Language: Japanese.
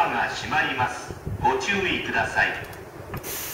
アが閉まります。ご注意ください。